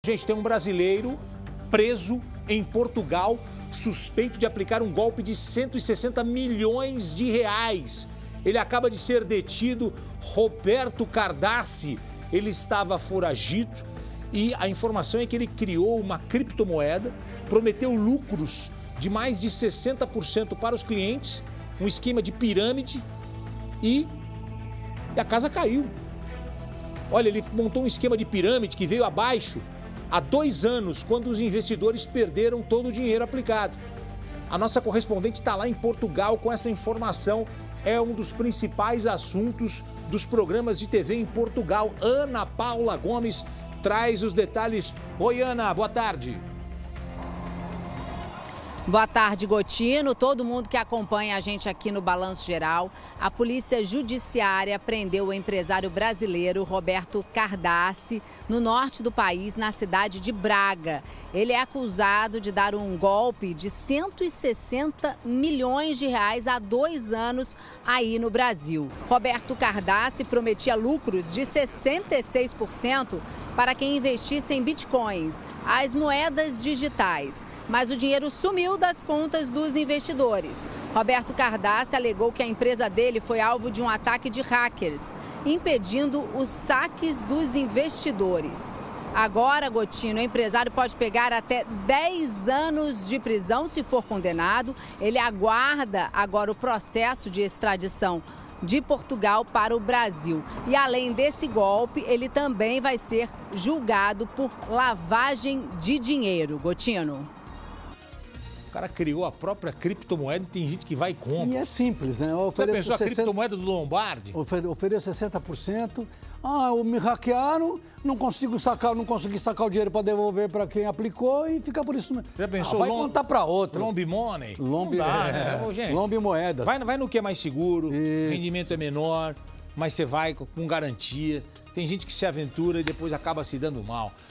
Gente, tem um brasileiro preso em Portugal, suspeito de aplicar um golpe de 160 milhões de reais. Ele acaba de ser detido, Roberto Cardassi. Ele estava foragido e a informação é que ele criou uma criptomoeda, prometeu lucros de mais de 60% para os clientes, um esquema de pirâmide e a casa caiu. Olha, ele montou um esquema de pirâmide que veio abaixo há 2 anos, quando os investidores perderam todo o dinheiro aplicado. A nossa correspondente está lá em Portugal com essa informação. É um dos principais assuntos dos programas de TV em Portugal. Ana Paula Gomes traz os detalhes. Oi, Ana, boa tarde. Boa tarde, Gotino. Todo mundo que acompanha a gente aqui no Balanço Geral. A Polícia Judiciária prendeu o empresário brasileiro Roberto Cardassi no norte do país, na cidade de Braga. Ele é acusado de dar um golpe de 160 milhões de reais há 2 anos aí no Brasil. Roberto Cardassi prometia lucros de 66% para quem investisse em bitcoins, as moedas digitais. Mas o dinheiro sumiu das contas dos investidores. Roberto Cardassi alegou que a empresa dele foi alvo de um ataque de hackers, impedindo os saques dos investidores. Agora, Gotino, o empresário pode pegar até 10 anos de prisão se for condenado. Ele aguarda agora o processo de extradição de Portugal para o Brasil. E além desse golpe, ele também vai ser julgado por lavagem de dinheiro. Gotino. O cara criou a própria criptomoeda e tem gente que vai e compra. E é simples, né? Você pensou a criptomoeda do Lombardi? Ofereço 60%. Me hackearam, não consegui sacar o dinheiro para devolver para quem aplicou e fica por isso mesmo. Já pensou? Vai contar para outro. Lombi Money? Lombi Moedas. Vai no que é mais seguro, Isso. O rendimento é menor, mas você vai com garantia. Tem gente que se aventura e depois acaba se dando mal.